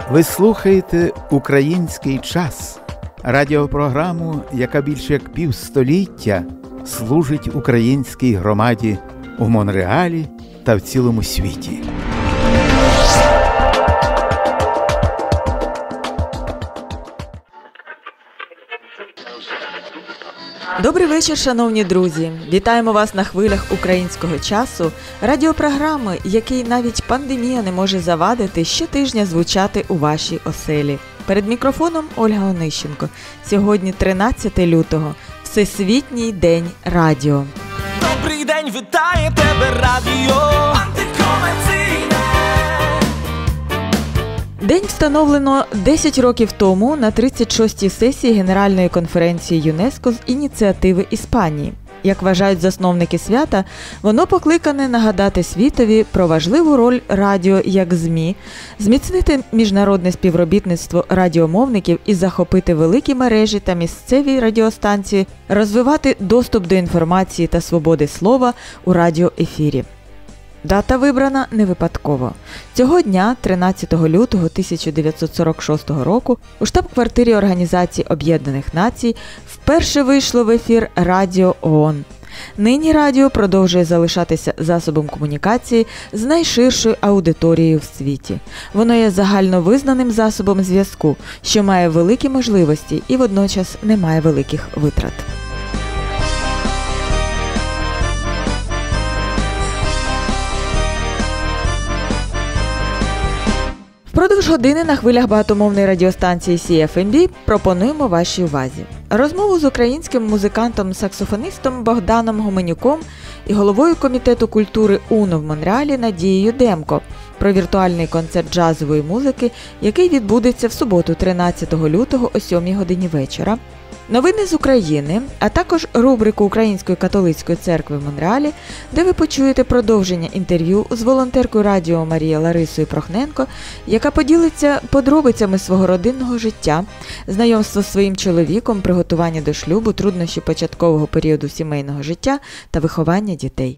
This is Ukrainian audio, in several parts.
Ви слухаєте «Український час» – радіопрограму, яка більше як півстоліття служить українській громаді у Монреалі та в цілому світі. Добрий вечір, шановні друзі! Вітаємо вас на хвилях «Українського часу» – радіопрограми, якій навіть пандемія не може завадити щотижня звучати у вашій оселі. Перед мікрофоном Ольга Онищенко. Сьогодні 13 лютого – Всесвітній день радіо. Добрий день, вітає тебе радіо антикомерційне. День встановлено 10 років тому на 36-й сесії Генеральної конференції ЮНЕСКО з ініціативи Іспанії. Як вважають засновники свята, воно покликане нагадати світові про важливу роль радіо як ЗМІ, зміцнити міжнародне співробітництво радіомовників і захопити великі мережі та місцеві радіостанції, розвивати доступ до інформації та свободи слова у радіоефірі. Дата вибрана не випадково. Цього дня, 13 лютого 1946 року, у штаб-квартирі Організації Об'єднаних Націй вперше вийшло в ефір Радіо ООН. Нині радіо продовжує залишатися засобом комунікації з найширшою аудиторією в світі. Воно є загальновизнаним засобом зв'язку, що має великі можливості і водночас не має великих витрат. Впродовж години на хвилях багатомовної радіостанції CFMB пропонуємо вашій увазі розмову з українським музикантом-саксофоністом Богданом Гуменюком і головою Комітету культури УНО в Монреалі Надією Демко про віртуальний концерт джазової музики, який відбудеться в суботу 13 лютого о 7 годині вечора. Новини з України, а також рубрику Української католицької церкви в Монреалі, де ви почуєте продовження інтерв'ю з волонтеркою Радіо Марія Ларисою Прохненко, яка поділиться подробицями свого родинного життя, знайомство з своїм чоловіком, приготування до шлюбу, труднощі початкового періоду сімейного життя та виховання дітей.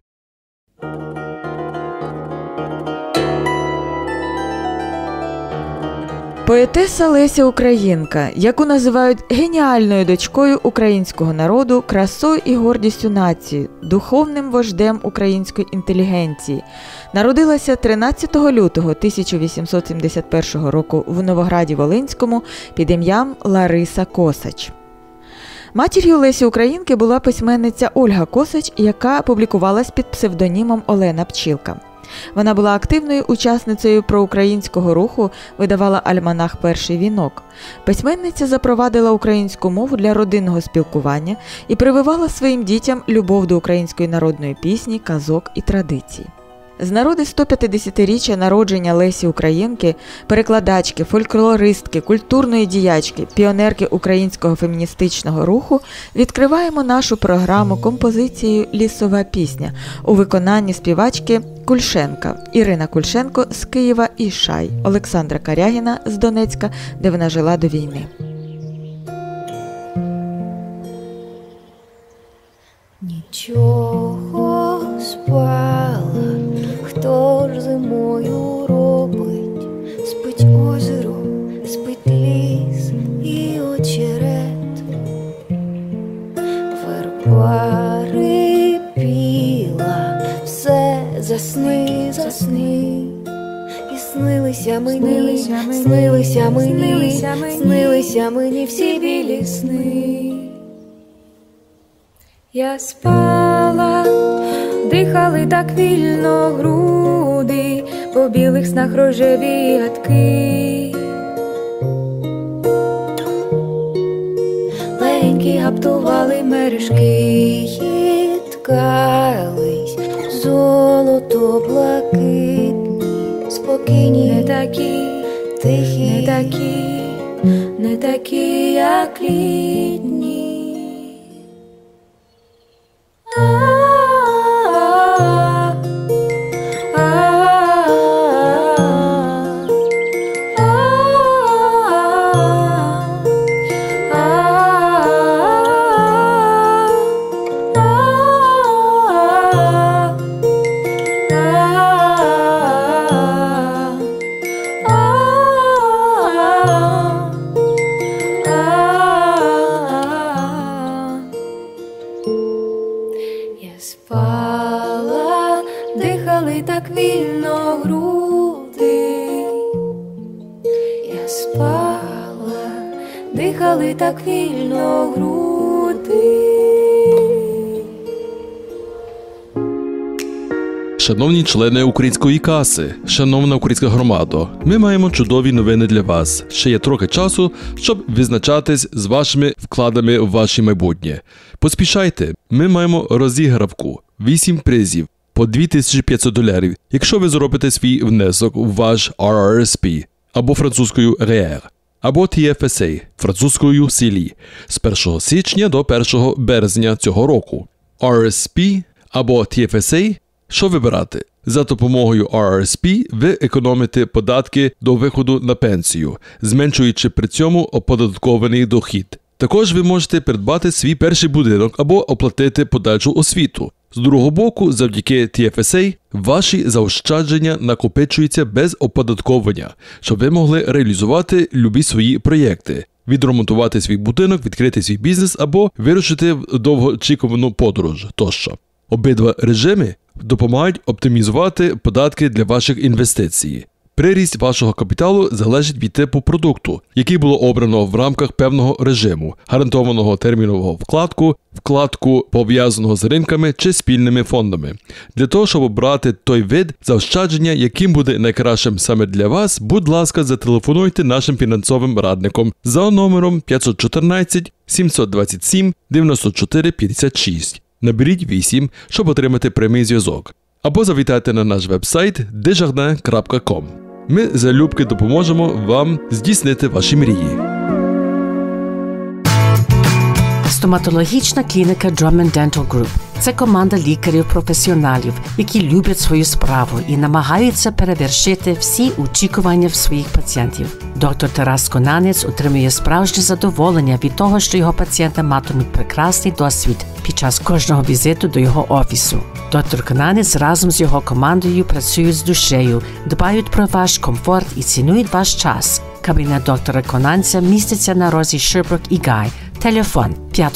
Поетеса Леся Українка, яку називають геніальною дочкою українського народу, красою і гордістю нації, духовним вождем української інтелігенції, народилася 13 лютого 1871 року в Новограді-Волинському під ім'ям Лариса Косач. Матір'ю Лесі Українки була письменниця Ольга Косач, яка публікувалась під псевдонімом Олена Пчілка. Вона була активною учасницею проукраїнського руху, видавала альманах «Перший вінок». Письменниця запровадила українську мову для родинного спілкування і прививала своїм дітям любов до української народної пісні, казок і традицій. З нагоди 150-річчя народження Лесі Українки, перекладачки, фольклористки, культурної діячки, піонерки українського феміністичного руху, відкриваємо нашу програму композицією «Лісова пісня» у виконанні співачки Кульшенка, Ірина Кульшенко з Києва і Шай, Олександра Карягіна з Донецька, де вона жила до війни. Нічого спала, хто ж зимою робить? Спить озеро, спить ліс і очерет. Верба рипіла, все засни, засни. І снилися мені, снилися мені всі білі сни. Я спала, дихали так вільно груди, по білих снах рожеві гадки. Легенькі гаптували мережки, і ткались золото-блакитні, спокійні, не такі, тихі, не такі, як літні. спала, дихали так вільно груди. Я спала, дихали так вільно груди. Шановні члени української каси, шановна українська громада, ми маємо чудові новини для вас. Ще є трохи часу, щоб визначатись з вашими вкладами в ваше майбутнє. Поспішайте, ми маємо розігравку, 8 призів по $2500, якщо ви зробите свій внесок у ваш RRSP, або французькою REER, або TFSA, французькою CELI, з 1 січня до 1 березня цього року. RRSP або TFSA – що вибирати? За допомогою RRSP ви економите податки до виходу на пенсію, зменшуючи при цьому оподаткований дохід. Також ви можете придбати свій перший будинок або оплатити подальшу освіту. З другого боку, завдяки TFSA, ваші заощадження накопичуються без оподатковання, щоб ви могли реалізувати любі свої проєкти, відремонтувати свій будинок, відкрити свій бізнес або вирушити в довгоочікувану подорож тощо. Обидва режими допомагають оптимізувати податки для ваших інвестицій. Приріст вашого капіталу залежить від типу продукту, який було обрано в рамках певного режиму, гарантованого термінового вкладку пов'язаного з ринками чи спільними фондами. Для того, щоб обрати той вид заощадження, яким буде найкращим саме для вас, будь ласка, зателефонуйте нашим фінансовим радникам за номером 514 727 94 56. Наберіть 8, щоб отримати прямий зв'язок. Або завітайте на наш веб-сайт desjardins.com. Ми залюбки допоможемо вам здійснити ваші мрії. Стоматологічна клініка Drummond Dental Group – це команда лікарів-професіоналів, які люблять свою справу і намагаються перевершити всі очікування своїх пацієнтів. Доктор Тарас Конанець отримує справжнє задоволення від того, що його пацієнти матимуть прекрасний досвід під час кожного візиту до його офісу. Доктор Конанець разом з його командою працюють з душею, дбають про ваш комфорт і цінують ваш час. Кабінет доктора Конанця міститься на розі Шербрук і Гай. Телефон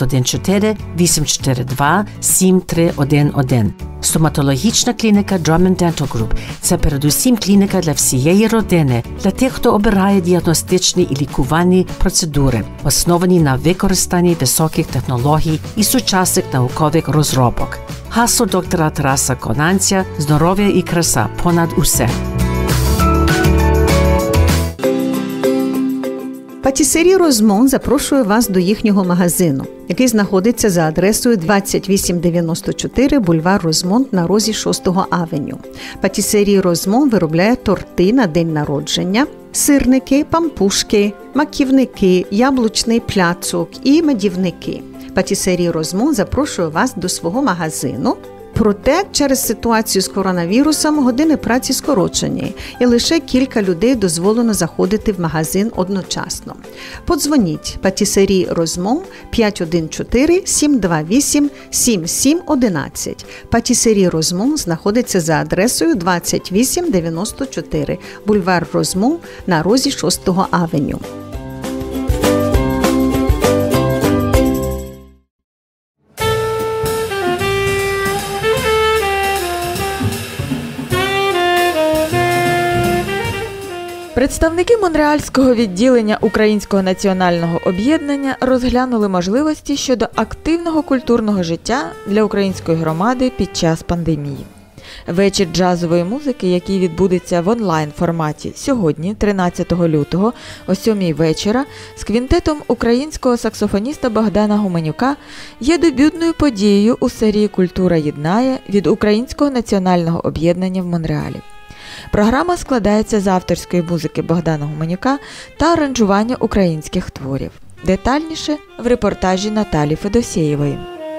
514-842-7311. Стоматологічна клініка Drummond Dental Group – це передусім клініка для всієї родини, для тих, хто обирає діагностичні і лікувальні процедури, основані на використанні високих технологій і сучасних наукових розробок. Гасло доктора Тараса Конанця – здоров'я і краса понад усе. Патісері Розмон запрошує вас до їхнього магазину, який знаходиться за адресою 2894 бульвар Розмонт на розі 6-го авеню. Патісері Розмон виробляє торти на день народження, сирники, пампушки, маківники, яблучний пляцок і медівники. Патісері Розмон запрошує вас до свого магазину. Проте, через ситуацію з коронавірусом години праці скорочені, і лише кілька людей дозволено заходити в магазин одночасно. Подзвоніть Патісері Розмон 514-728-7711. Патісері Розмон знаходиться за адресою 2894 бульвар Розмон на розі 6-го авеню. Представники Монреальського відділення Українського національного об'єднання розглянули можливості щодо активного культурного життя для української громади під час пандемії. Вечір джазової музики, який відбудеться в онлайн-форматі сьогодні, 13 лютого, о 7 вечора, з квінтетом українського саксофоніста Богдана Гуменюка, є дебютною подією у серії «Культура єднає» від Українського національного об'єднання в Монреалі. Програма складається з авторської музики Богдана Гуменюка та аранжування українських творів. Детальніше в репортажі Наталі Федосєєвої.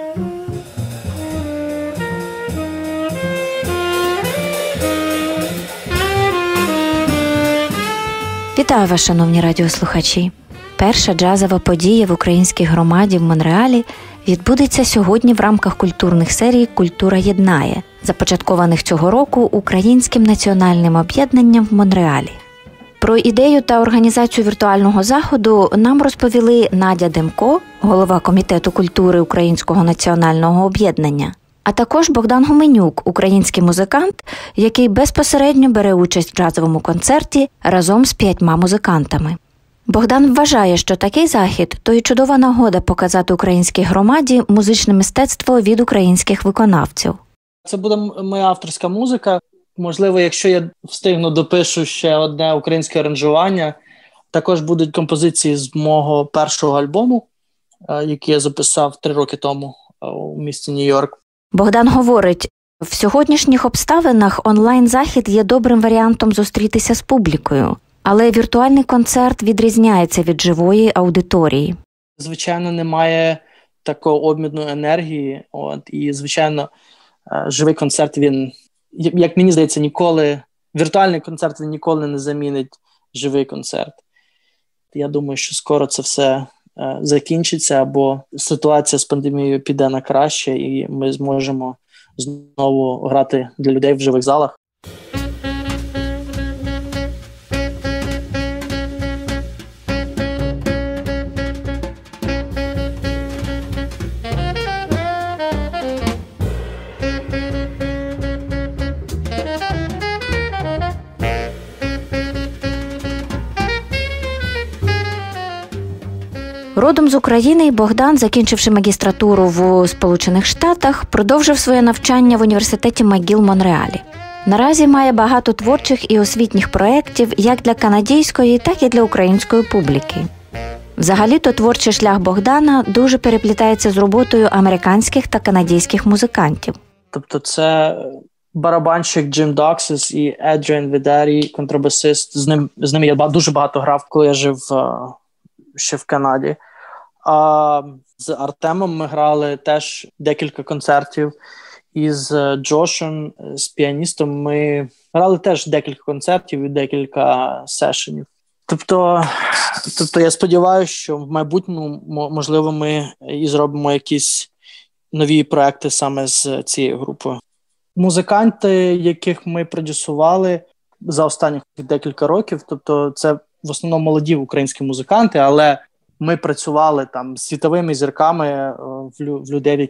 Вітаю вас, шановні радіослухачі! Перша джазова подія в українській громаді в Монреалі відбудеться сьогодні в рамках культурних серій «Культура єднає», започаткованих цього року Українським національним об'єднанням в Монреалі. Про ідею та організацію віртуального заходу нам розповіли Надя Демко, голова Комітету культури Українського національного об'єднання, А також Богдан Гуменюк, український музикант, який безпосередньо бере участь в джазовому концерті разом з 5 музикантами. Богдан вважає, що такий захід – то й чудова нагода показати українській громаді музичне мистецтво від українських виконавців. Це буде моя авторська музика. Можливо, якщо я встигну, допишу ще одне українське аранжування. Також будуть композиції з мого першого альбому, який я записав 3 роки тому у місті Нью-Йорк. Богдан говорить, в сьогоднішніх обставинах онлайн-захід є добрим варіантом зустрітися з публікою, але віртуальний концерт відрізняється від живої аудиторії. Звичайно, немає такого обміну енергії, і, звичайно, живий концерт, він, як мені здається, віртуальний концерт він ніколи не замінить живий концерт. Я думаю, що скоро це все закінчиться, або ситуація з пандемією піде на краще, і ми зможемо знову грати для людей в живих залах. Родом з України Богдан, закінчивши магістратуру в Сполучених Штатах, продовжив своє навчання в університеті МcGill Монреалі. Наразі має багато творчих і освітніх проєктів як для канадської, так і для української публіки. Взагалі-то творчий шлях Богдана дуже переплітається з роботою американських та канадських музикантів. Тобто це барабанщик Джим Доксис і Едріан Відарі, контрабасист. З ними я дуже багато грав, коли я жив ще в Канаді. А з Артемом ми грали теж декілька концертів. І з Джошем, з піаністом, ми грали теж декілька концертів і декілька сешенів. Тобто я сподіваюся, що в майбутньому, можливо, ми і зробимо якісь нові проекти саме з цією групою. Музиканти, яких ми продюсували за останні декілька років, тобто це в основному молоді українські музиканти, але ми працювали там з світовими зірками в людей,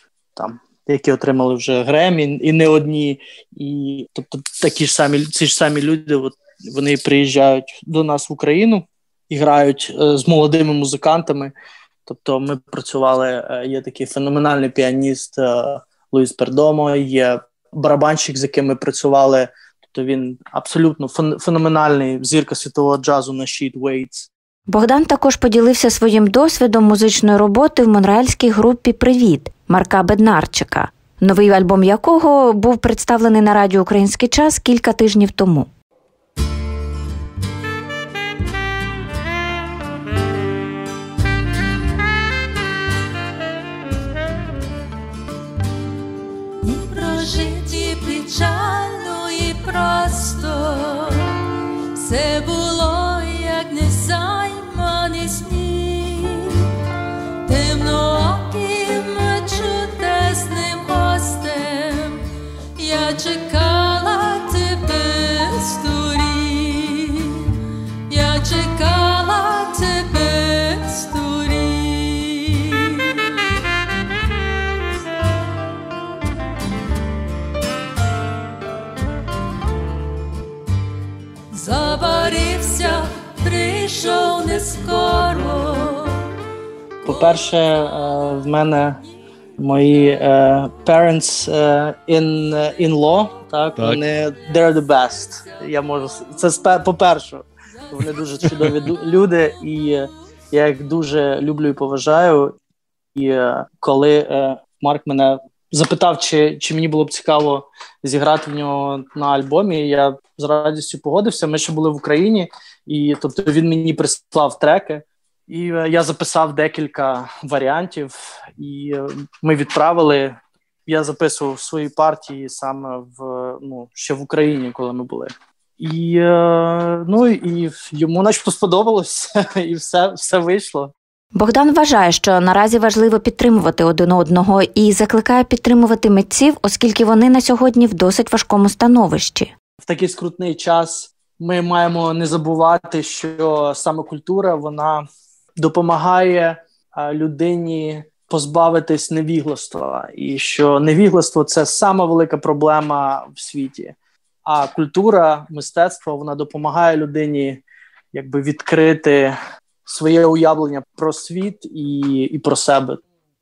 які отримали вже Гремі, і не одні. І тобто ці ж самі люди, вони приїжджають до нас в Україну і грають з молодими музикантами. Тобто ми працювали, є такий феноменальний піаніст Луїс Пердомо, є барабанщик, з яким ми працювали. Тобто він абсолютно феноменальний зірка світового джазу на Sheet Waits. Богдан також поділився своїм досвідом музичної роботи в монреальській групі «Привіт» Марка Беднарчика, новий альбом якого був представлений на радіо «Український час» кілька тижнів тому. Прожиті печально і просто, все було, як незайманий сніг, темнооким чудесним гостем, я чекала тебе сторін, я чекала тебе сторін. Забарився, прийшов не скоро. По-перше, в мене мої parents in-law, так, вони they're the best. Я можу, це по-перше, вони дуже чудові люди, і я їх дуже люблю і поважаю. І коли Марк мене запитав, чи мені було б цікаво зіграти в нього на альбомі, я з радістю погодився. Ми ще були в Україні, і тобто він мені прислав треки, і я записав декілька варіантів, і ми відправили. Я записував свої партії саме ще в Україні, коли ми були. І йому начебто сподобалось, і все вийшло. Богдан вважає, що наразі важливо підтримувати один одного і закликає підтримувати митців, оскільки вони на сьогодні в досить важкому становищі. В такий скрутний час ми маємо не забувати, що саме культура, вона допомагає людині позбавитись невігластва. І що невігластво – це сама велика проблема в світі. А культура, мистецтво, вона допомагає людині якби відкрити своє уявлення про світ і про себе.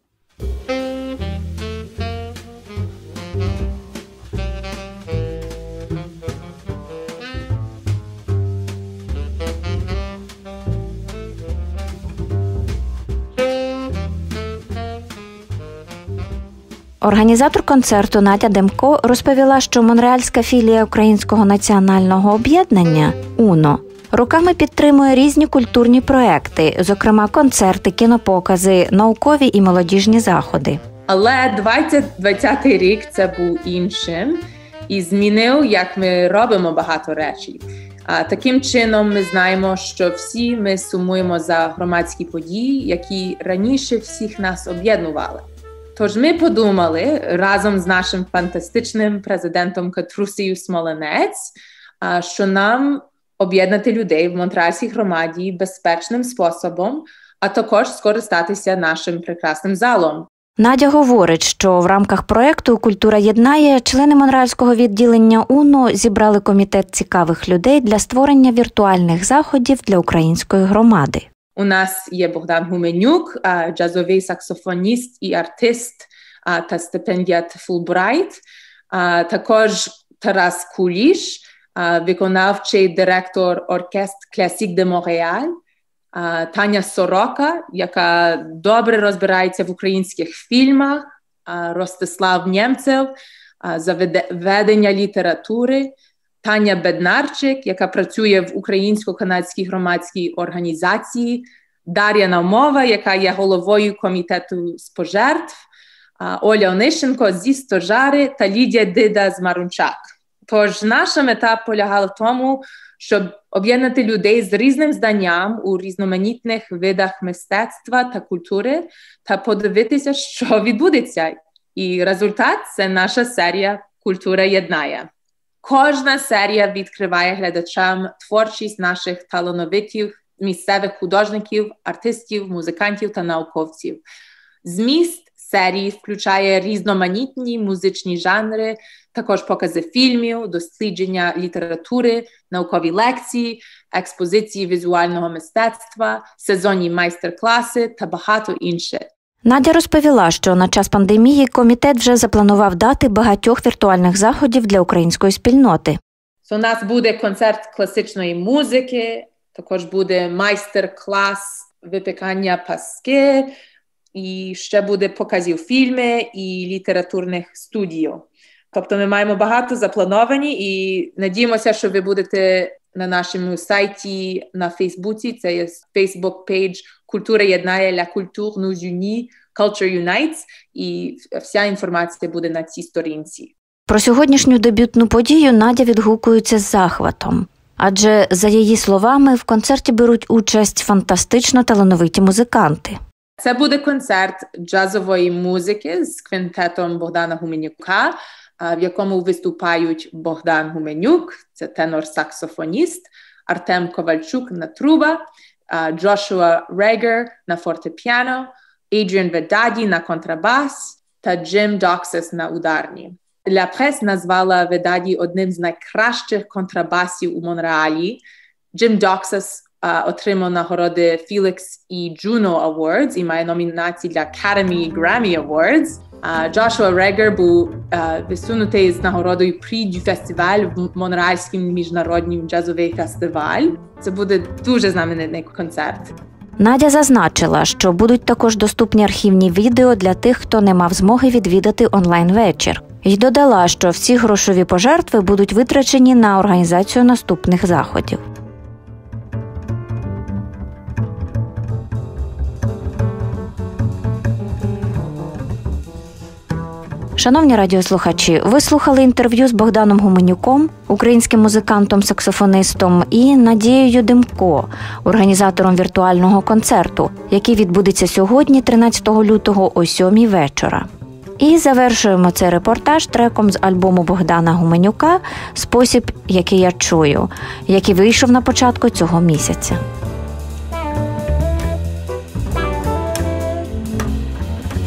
Організатор концерту Надя Демко розповіла, що монреальська філія Українського національного об'єднання «УНО» роками підтримує різні культурні проекти, зокрема концерти, кінопокази, наукові і молодіжні заходи. Але 2020 рік це був іншим і змінив, як ми робимо багато речей. Таким чином ми знаємо, що всі ми сумуємо за громадські події, які раніше всіх нас об'єднували. Тож ми подумали разом з нашим фантастичним президентом Катрусею Смолинець, що нам об'єднати людей в монреальській громаді безпечним способом, а також скористатися нашим прекрасним залом. Надя говорить, що в рамках проєкту «Культура єднає» члени монреальського відділення УНО зібрали комітет цікавих людей для створення віртуальних заходів для української громади. У нас є Богдан Гуменюк, джазовий саксофоніст і артист та стипендіат Фулбрайт. Також Тарас Куліш, виконавчий директор оркестру Класік де Монреаль. Таня Сорока, яка добре розбирається в українських фільмах. Ростислав Нємцев за ведення літератури. Таня Беднарчик, яка працює в Українсько-канадській громадській організації, Дар'я Наумова, яка є головою комітету з пожертв, Оля Онищенко зі Стожари та Лідія Дида з Марунчак. Тож наша мета полягала в тому, щоб об'єднати людей з різним знанням у різноманітних видах мистецтва та культури та подивитися, що відбудеться. І результат – це наша серія «Культура єднає». Кожна серія відкриває глядачам творчість наших талановитих місцевих художників, артистів, музикантів та науковців. Зміст серії включає різноманітні музичні жанри, також покази фільмів, дослідження літератури, наукові лекції, експозиції візуального мистецтва, сезонні майстер-класи та багато інше. Надя розповіла, що на час пандемії комітет вже запланував дати багатьох віртуальних заходів для української спільноти. У нас буде концерт класичної музики, також буде майстер-клас випікання паски, і ще буде показів фільми і літературних студій. Тобто ми маємо багато заплановані і надіємося, що ви будете на нашому сайті, на Фейсбуці, це є Facebook-пейдж «Культура єднає, la culture nous unit, culture unites», і вся інформація буде на цій сторінці. Про сьогоднішню дебютну подію Надя відгукується з захватом. Адже, за її словами, в концерті беруть участь фантастично талановиті музиканти. Це буде концерт джазової музики з квінтетом Богдана Гуменюка, в якому виступають Богдан Гуменюк, це тенор-саксофоніст, Артем Ковальчук на труба, Джошуа Регер на фортепіано, Адріан Ведаді на контрабас та Джим Доксис на ударні. Ля Прес назвала Ведаді одним з найкращих контрабасів у Монреалі. Джим Доксис отримав нагороди Felix і Juno Awards і має номінації для Academy і Grammy Awards. Джошуа Регер був висунутий з нагородою Prix du Festival в Монреальський міжнародний джазовий фестиваль. Це буде дуже знаменитий концерт. Надя зазначила, що будуть також доступні архівні відео для тих, хто не мав змоги відвідати онлайн-вечір. І додала, що всі грошові пожертви будуть витрачені на організацію наступних заходів. Шановні радіослухачі, ви слухали інтерв'ю з Богданом Гуменюком, українським музикантом-саксофонистом, і Надією Демко, організатором віртуального концерту, який відбудеться сьогодні, 13 лютого, о 7 вечора. І завершуємо цей репортаж треком з альбому Богдана Гуменюка «Спосіб, який я чую», який вийшов на початку цього місяця.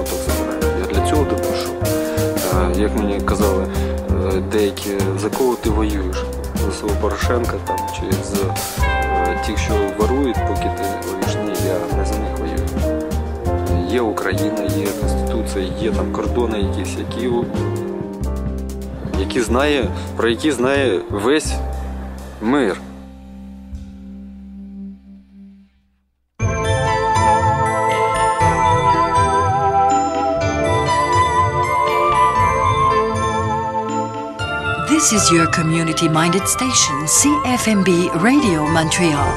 маєток забирає. Я для цього допишу. Як мені казали деякі, за кого ти воюєш? За свого Порошенка там, чи з тих, що ворують, поки ти воюєш? Ні, я не за них воюю. Є Україна, є Конституція, є там кордони якісь, про які знає весь мир. This is your community-minded station, CFMB Radio Montreal.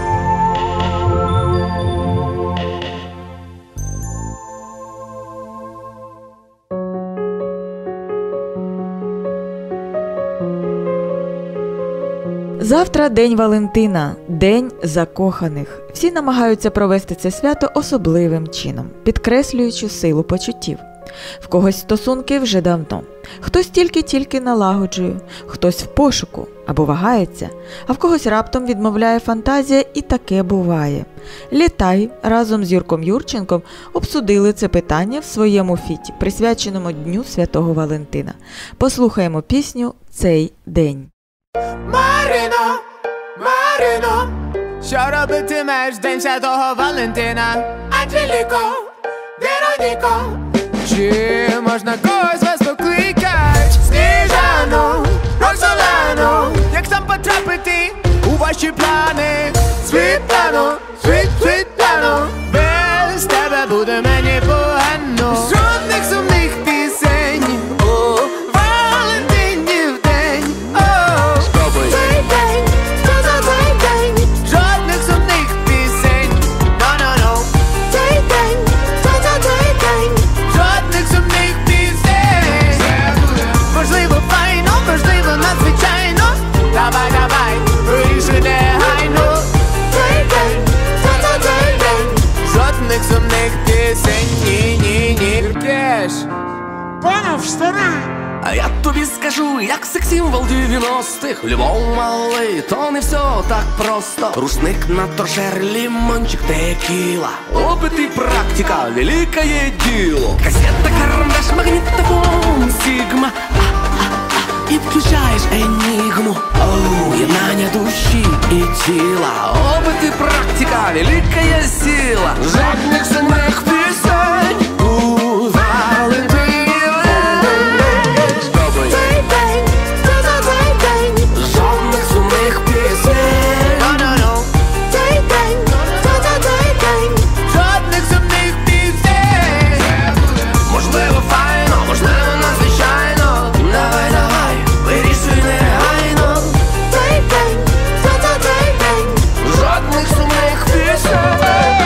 Завтра День Валентина, День закоханих. Всі намагаються провести це свято особливим чином, підкреслюючи силу почуттів. В когось стосунки вже давно. Хтось тільки налагоджує, хтось в пошуку або вагається, а в когось раптом відмовляє фантазія, і таке буває. Літай разом з Юрком Юрченком обсудили це питання в своєму фіті, присвяченому Дню Святого Валентина. Послухаємо пісню «Цей день». Марино, Марино, що робитимеш День Святого Валентина? Анжеліко, Вероніко, чи можна когось вас покликать? Сніжано, Роксолано, як там потрапити у ваші плани? Світлано, Світлано, без тебе буде мені погано. Жодних сумних пісень у Валентинів день. Цей день, що за цей день? Жодних сумних пісень. No. Цей день, що за цей день? Жодних сумних пісень. Можливо файно, можливо надзвичайно. Давай, вирішуй негайно. Цей день, що за цей день? Жодних сумних пісень. Ні. Кеш. Поняв, старий? А я тобі скажу, як секс-символ 90-х. Любов малий, то не все так просто. Рушник на торшер, лимончик, текіла. Опит і практика, великое діло. Кассета, карандаш, магнітофон, сігма. І включаєш енігму. Єднання душі і тіла. Опит і практика, великая сила. Жодних сумних пісень у Валентині. Цей день, що за цей день? Жодних сумних пісень. No. Цей день, що за цей день? Жодних сумних пісень. Можливо файно, можливо надзвичайно. Давай, вирішуй негайно. Цей день, що за цей день? Жодних сумних пісень.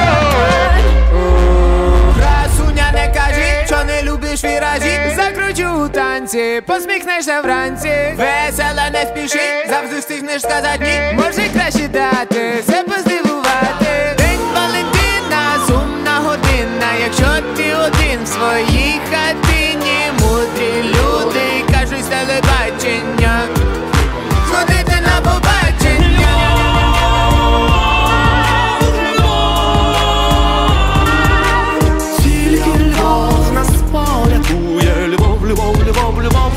Красуня, не кажи, що не любиш віражі. Закручу у танці, посміхнешся вранці. Весела, не спіши, завжди встигнеш сказати ні. Може краще дати, себе здивувати. День Валентина, сумна година. Якщо ти один в своїй хатині, мудрі люди кажуть з телебачення сходити на побачення. Тільки любов нас порятує. Любов.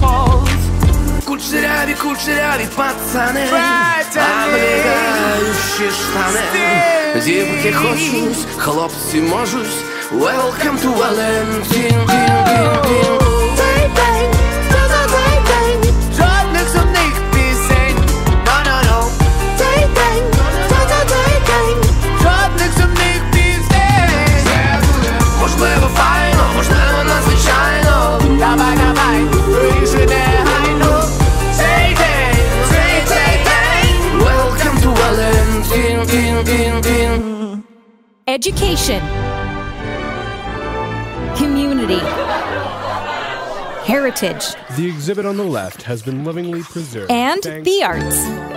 Кучеряві пацани, облігаючі штани. Дівки хочуть, хлопці можуть. Welcome to Valentine. Цей день, що за цей день? Жодних сумних пісень. No. Цей день, що за цей день? Жодних сумних пісень. Можливо файно, можливо надзвичайно. Давай, вирішуй негайно. Цей день. Welcome to Valentine. Education, community, heritage, The exhibit on the left has been lovingly preserved. and the arts.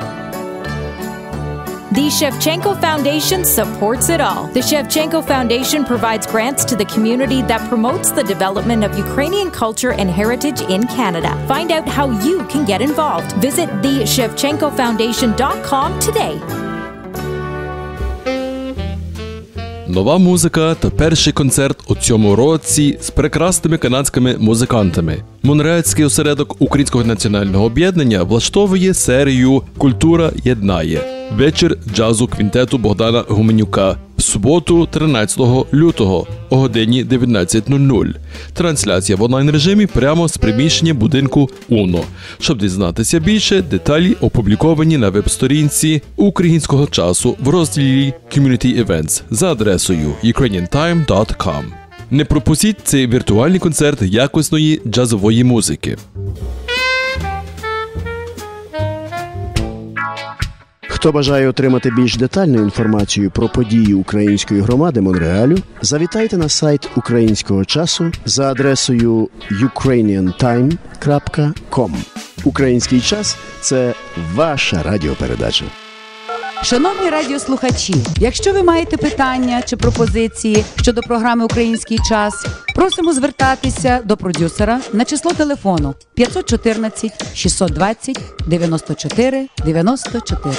The Shevchenko Foundation supports it all. The Shevchenko Foundation provides grants to the community that promotes the development of Ukrainian culture and heritage in Canada. Find out how you can get involved. Visit theshevchenkofoundation.com today. нова музика та перший концерт у цьому році з прекрасними канадськими музикантами. Монреальський осередок Українського національного об'єднання влаштовує серію «Культура єднає» – вечір джазу квінтету Богдана Гуменюка в суботу 13 лютого о годині 19:00. Трансляція в онлайн-режимі прямо з приміщення будинку УНО. Щоб дізнатися більше, деталі опубліковані на веб-сторінці Українського часу в розділі Community Events за адресою ukrainiantime.com. Не пропустіть цей віртуальний концерт якісної джазової музики. Хто бажає отримати більш детальну інформацію про події української громади Монреалю, завітайте на сайт Українського часу за адресою ukrainiantime.com. Український час – це ваша радіопередача. Шановні радіослухачі, якщо ви маєте питання чи пропозиції щодо програми «Український час», просимо звертатися до продюсера на число телефону 514 620 94 94.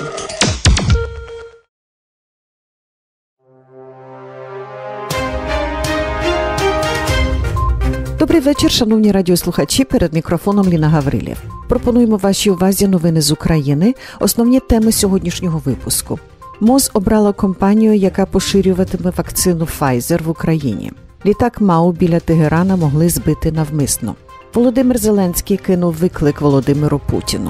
Добрий вечір, шановні радіослухачі, перед мікрофоном Ліна Гаврилів. Пропонуємо вашій увазі новини з України, основні теми сьогоднішнього випуску. МОЗ обрала компанію, яка поширюватиме вакцину Pfizer в Україні. Літак МАУ біля Тегерана могли збити навмисно. Володимир Зеленський кинув виклик Володимиру Путіну.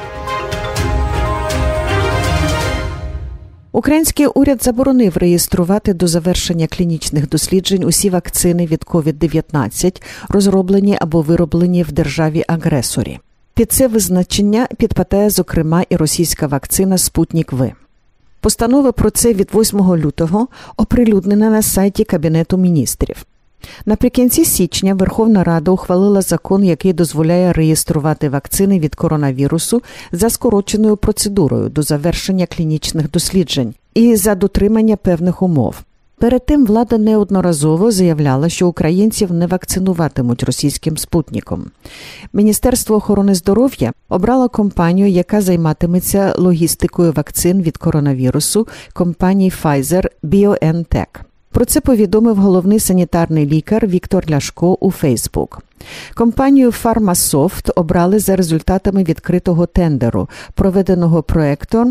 Український уряд заборонив реєструвати до завершення клінічних досліджень усі вакцини від COVID-19, розроблені або вироблені в державі-агресорі. Під це визначення підпадає, зокрема, і російська вакцина «Спутнік В». Постанова про це від 8 лютого оприлюднена на сайті Кабінету міністрів. Наприкінці січня Верховна Рада ухвалила закон, який дозволяє реєструвати вакцини від коронавірусу за скороченою процедурою до завершення клінічних досліджень і за дотримання певних умов. Перед тим влада неодноразово заявляла, що українців не вакцинуватимуть російським «Спутніком». Міністерство охорони здоров'я обрало компанію, яка займатиметься логістикою вакцин від коронавірусу, компанії Pfizer BioNTech. Про це повідомив головний санітарний лікар Віктор Ляшко у Фейсбук. Компанію Pharmasoft обрали за результатами відкритого тендеру, проведеного проектом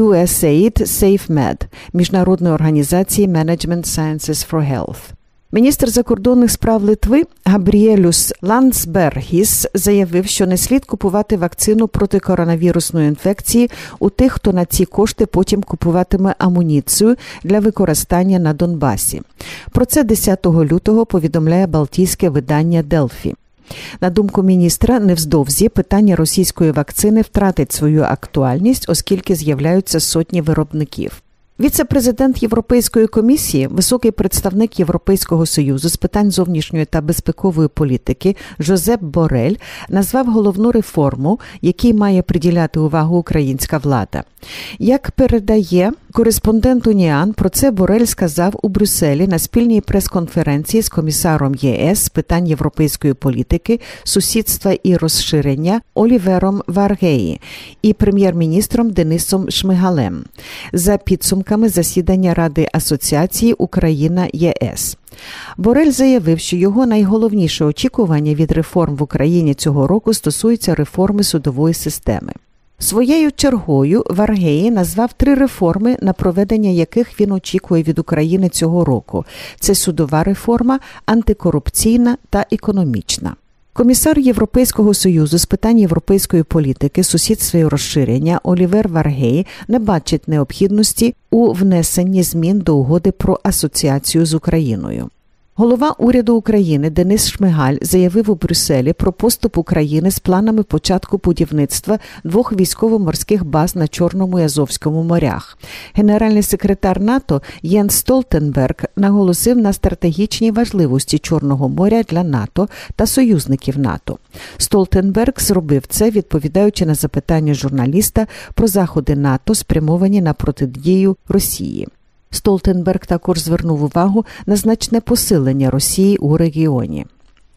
USAID SafeMed, міжнародної організації Management Sciences for Health. Міністр закордонних справ Литви Габріелюс Ландсбергіс заявив, що не слід купувати вакцину проти коронавірусної інфекції у тих, хто на ці кошти потім купуватиме амуніцію для використання на Донбасі. Про це 10 лютого повідомляє балтійське видання «Делфі». На думку міністра, невдовзі питання російської вакцини втратить свою актуальність, оскільки з'являються сотні виробників. Віце-президент Європейської комісії, високий представник Європейського Союзу з питань зовнішньої та безпекової політики Жозеп Борель назвав головну реформу, якій має приділяти увагу українська влада. Як передає кореспондент Уніан, про це Борель сказав у Брюсселі на спільній прес-конференції з комісаром ЄС з питань європейської політики, сусідства і розширення Олівером Варгеї і прем'єр-міністром Денисом Шмигалем за підсумками засідання Ради асоціації Україна-ЄС. Борель заявив, що його найголовніше очікування від реформ в Україні цього року стосується реформи судової системи. Своєю чергою Варгеї назвав 3 реформи, на проведення яких він очікує від України цього року. Це судова реформа, антикорупційна та економічна. Комісар Європейського Союзу з питань європейської політики, сусідства і розширення Олівер Варгеї не бачить необхідності у внесенні змін до угоди про асоціацію з Україною. Голова уряду України Денис Шмигаль заявив у Брюсселі про поступ України з планами початку будівництва 2 військово-морських баз на Чорному і Азовському морях. Генеральний секретар НАТО Єнс Столтенберг наголосив на стратегічній важливості Чорного моря для НАТО та союзників НАТО. Столтенберг зробив це, відповідаючи на запитання журналіста про заходи НАТО, спрямовані на протидію Росії. Столтенберг також звернув увагу на значне посилення Росії у регіоні.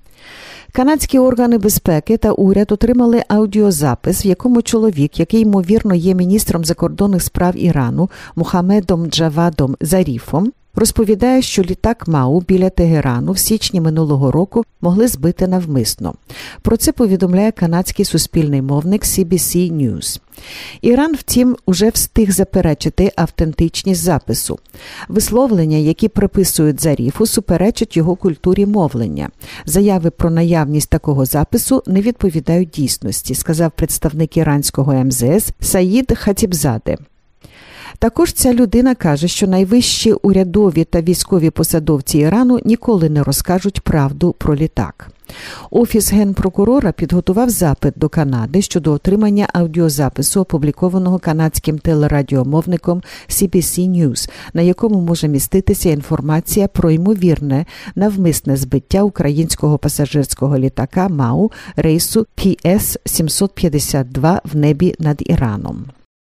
Канадські органи безпеки та уряд отримали аудіозапис, в якому чоловік, який, ймовірно, є міністром закордонних справ Ірану, Мухаммедом Джавадом Заріфом, Розповідає, що літак МАУ біля Тегерану в січні минулого року могли збити навмисно. Про це повідомляє канадський суспільний мовник CBC News. Іран, втім, уже встиг заперечити автентичність запису. Висловлення, які приписують Заріфу, суперечать його культурі мовлення. Заяви про наявність такого запису не відповідають дійсності, сказав представник іранського МЗС Саїд Хатібзаде. Також ця людина каже, що найвищі урядові та військові посадовці Ірану ніколи не розкажуть правду про літак. Офіс генпрокурора підготував запит до Канади щодо отримання аудіозапису, опублікованого канадським телерадіомовником CBC News, на якому може міститися інформація про ймовірне навмисне збиття українського пасажирського літака МАУ рейсу PS-752 в небі над Іраном.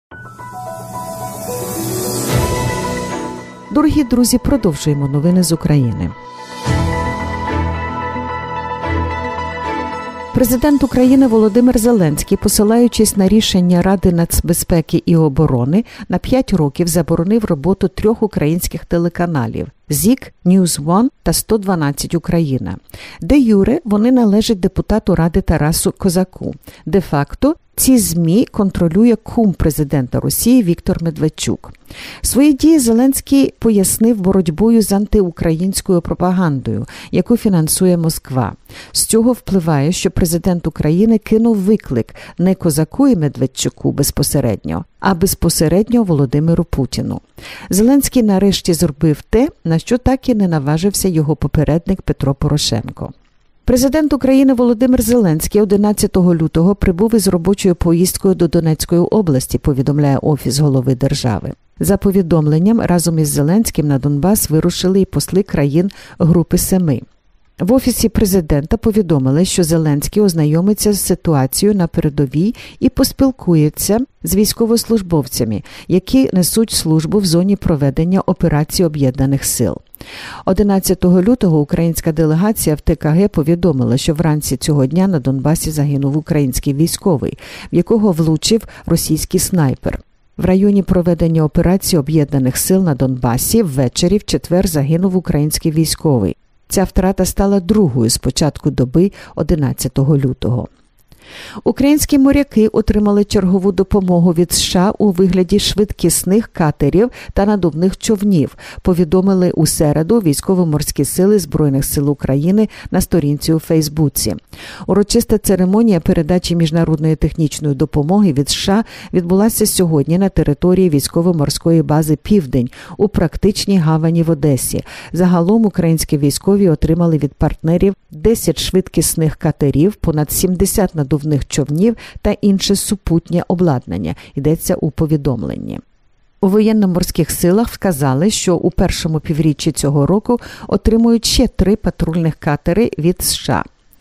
Дорогі друзі, продовжуємо новини з України. Президент України Володимир Зеленський, посилаючись на рішення Ради нацбезпеки і оборони, на 5 років заборонив роботу 3 українських телеканалів – ЗІК, News One та 112 Україна. Де-юре вони належать депутату Ради Тарасу Козаку. Де-факто ці ЗМІ контролює кум президента Росії Віктор Медведчук. Свої дії Зеленський пояснив боротьбою з антиукраїнською пропагандою, яку фінансує Москва. З цього впливає, що президент України кинув виклик не Козаку і Медведчуку безпосередньо, а безпосередньо Володимиру Путіну. Зеленський нарешті зробив те, на що так і не наважився його попередник Петро Порошенко. Президент України Володимир Зеленський 11 лютого прибув із робочою поїздкою до Донецької області, повідомляє Офіс голови держави. За повідомленням, разом із Зеленським на Донбас вирушили і посли країн Групи Семи. В Офісі президента повідомили, що Зеленський ознайомиться з ситуацією на передовій і поспілкується з військовослужбовцями, які несуть службу в зоні проведення операції Об'єднаних сил. 11 лютого українська делегація в ТКГ повідомила, що вранці цього дня на Донбасі загинув український військовий, в якого влучив російський снайпер. В районі проведення операції Об'єднаних сил на Донбасі ввечері в четвер загинув український військовий. Ця втрата стала другою з початку доби 11 лютого. Українські моряки отримали чергову допомогу від США у вигляді швидкісних катерів та надувних човнів, повідомили у середу Військово-морські сили Збройних сил України на сторінці у Фейсбуці. Урочиста церемонія передачі міжнародної технічної допомоги від США відбулася сьогодні на території військово-морської бази «Південь» у практичній гавані в Одесі. Загалом українські військові отримали від партнерів 10 швидкісних катерів, понад 70 надувних човнів та інше супутнє обладнання, йдеться у повідомленні. У воєнно-морських силах вказали, що у першому півріччі цього року отримують ще 3 патрульних катери від США.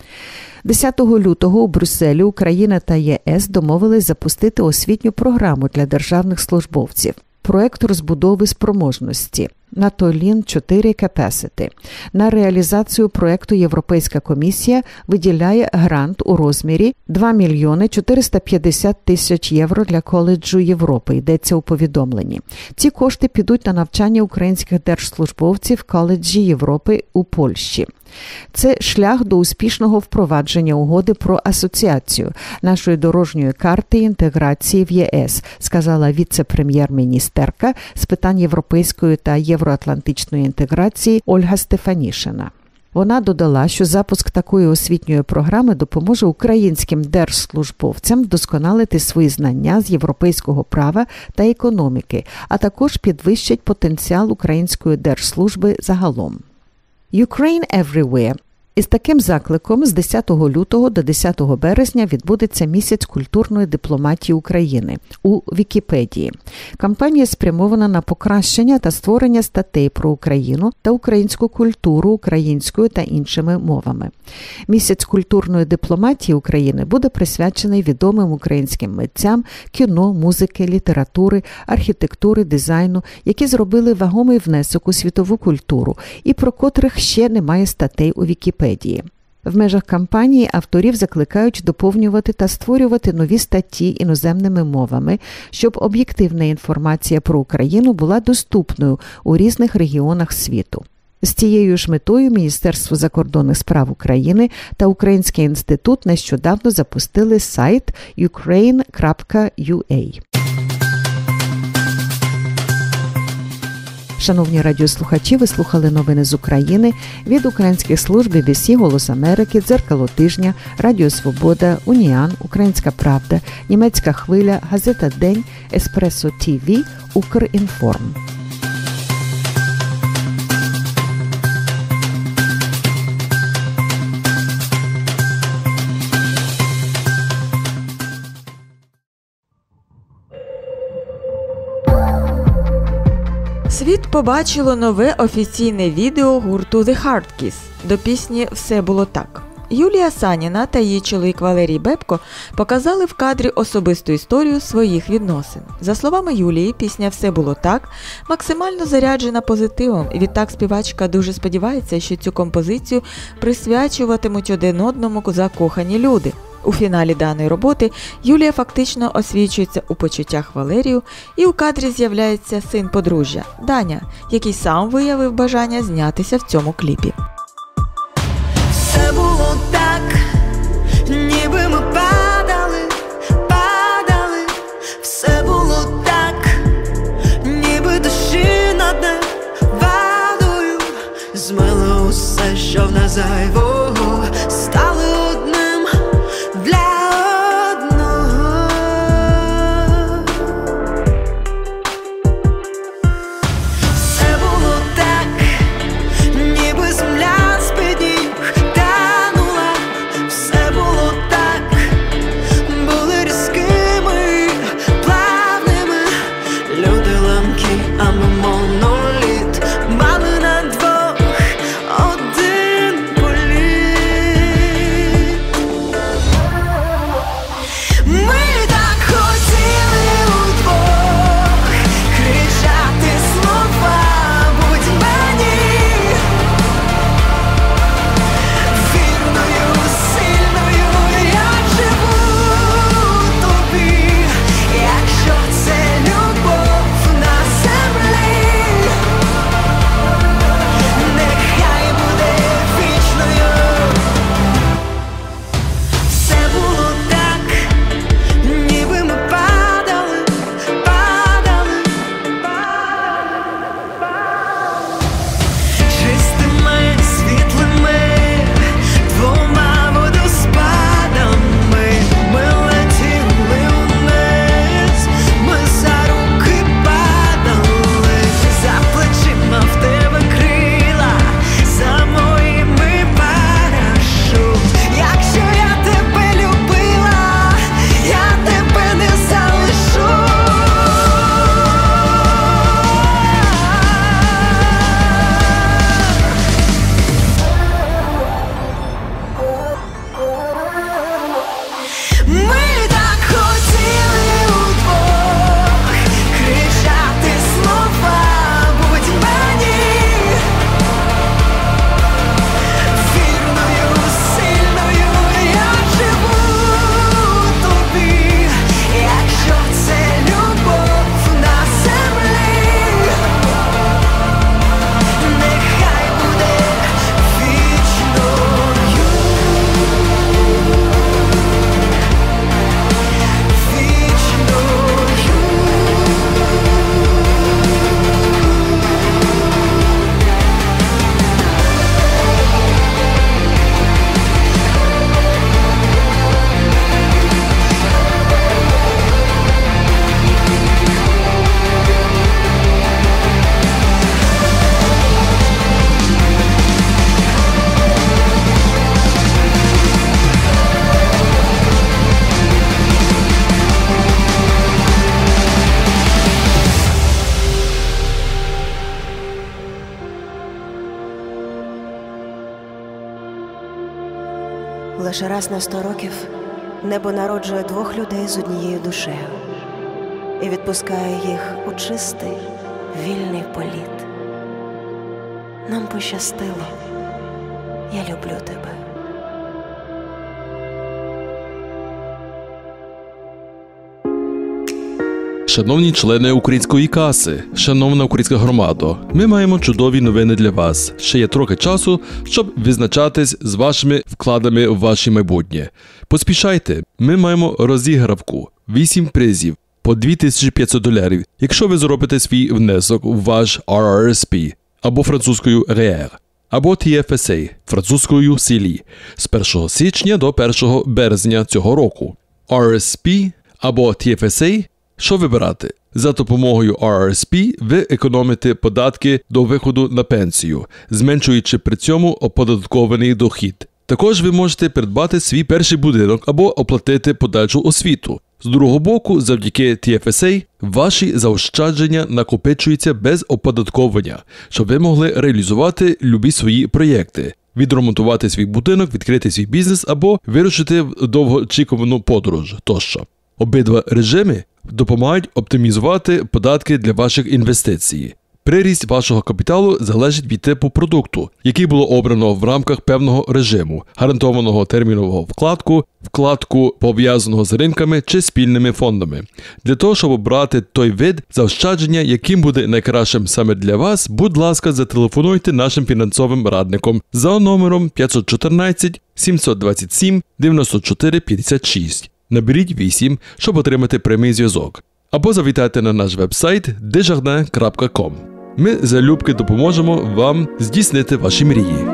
10 лютого у Брюсселі Україна та ЄС домовились запустити освітню програму для державних службовців. Проект розбудови спроможності NATO-LIN-4 Capacity. На реалізацію проекту Європейська комісія виділяє грант у розмірі 2 мільйони 450 тисяч євро для коледжу Європи, йдеться у повідомленні. Ці кошти підуть на навчання українських держслужбовців в коледжі Європи у Польщі. Це шлях до успішного впровадження угоди про асоціацію, нашої дорожньої карти інтеграції в ЄС, сказала віце-прем'єр-міністерка з питань європейської та євроатлантичної інтеграції Ольга Стефанішина. Вона додала, що запуск такої освітньої програми допоможе українським держслужбовцям вдосконалити свої знання з європейського права та економіки, а також підвищить потенціал української держслужби загалом. Ukraine Everywhere. Із таким закликом з 10 лютого до 10 березня відбудеться місяць культурної дипломатії України у Вікіпедії. Кампанія спрямована на покращення та створення статей про Україну та українську культуру українською та іншими мовами. Місяць культурної дипломатії України буде присвячений відомим українським митцям кіно, музики, літератури, архітектури, дизайну, які зробили вагомий внесок у світову культуру і про котрих ще немає статей у Вікіпедії. В межах кампанії авторів закликають доповнювати та створювати нові статті іноземними мовами, щоб об'єктивна інформація про Україну була доступною у різних регіонах світу. З цією ж метою Міністерство закордонних справ України та Український інститут нещодавно запустили сайт ukraine.ua. Шановні радіослухачі, ви слухали новини з України від українських служб BBC, Голос Америки, Дзеркало тижня, Радіо Свобода, Уніан, Українська Правда, Німецька хвиля, Газета День, Еспресо ТВ, Укрінформ. Світ побачило нове офіційне відео гурту The Hardkiss до пісні «Все було так». Юлія Саніна та її чоловік Валерій Бебко показали в кадрі особисту історію своїх відносин. За словами Юлії, пісня «Все було так» максимально заряджена позитивом, і відтак співачка дуже сподівається, що цю композицію присвячуватимуть один одному закохані люди. У фіналі даної роботи Юлія фактично освічується у почуттях Валерію, і у кадрі з'являється син подружжя – Даня, який сам виявив бажання знятися в цьому кліпі. Все було так, ніби ми падали, все було так, ніби дощі над невадою змило усе, що в нас зайвого, стали одним для одного. Все було так, ніби земля з-під ніг танула. Все було так, були різкими, плавними, люди ламкі, а ми моноліт, мали на двох один політ. Ми так хотіли удвох кричати слова, будь мені вірною, сильною, я живу тобі, якщо це любов на землі, нехай буде вічною. Все було так, ніби ми падали, чистими, світлими, двома водоспадами ми летіли вниз, ми за руки падали, за плечима в тебе крила, за моїми парашут. Якщо я тебе любила, я тебе не залишу. Ми так хотіли удвох кричати слова, будь мені вірною, сильною, я живу тобі, якщо це любов на землі, нехай буде вічною. Лише раз на 100 років небо народжує двох людей з однією душею і відпускає їх у чистий, вільний політ. Нам пощастило. Я люблю тебе. Шановні члени української каси, шановна українська громада, ми маємо чудові новини для вас. Ще є трохи часу, щоб визначатись з вашими вкладами в ваше майбутнє. Поспішайте, ми маємо розігравку, 8 призів по $2500, якщо ви зробите свій внесок у ваш RRSP, або французькою REER, або TFSA, французькою CELI, з 1 січня до 1 березня цього року. RRSP або TFSA, що вибирати? За допомогою RRSP ви економите податки до виходу на пенсію, зменшуючи при цьому оподаткований дохід. Також ви можете придбати свій перший будинок або оплатити подальшу освіту. З другого боку, завдяки TFSA, ваші заощадження накопичуються без оподатковання, щоб ви могли реалізувати любі свої проєкти, відремонтувати свій будинок, відкрити свій бізнес або вирушити в довгоочікувану подорож тощо. Обидва режими допомагають оптимізувати податки для ваших інвестицій. Приріст вашого капіталу залежить від типу продукту, який було обрано в рамках певного режиму, гарантованого термінового вкладку пов'язаного з ринками чи спільними фондами. Для того, щоб обрати той вид заощадження, яким буде найкращим саме для вас, будь ласка, зателефонуйте нашим фінансовим радникам за номером 514 727 94 56. Наберіть 8, щоб отримати прямий зв'язок. Або завітайте на наш веб-сайт desjardins.com. Ми залюбки допоможемо вам здійснити ваші мрії.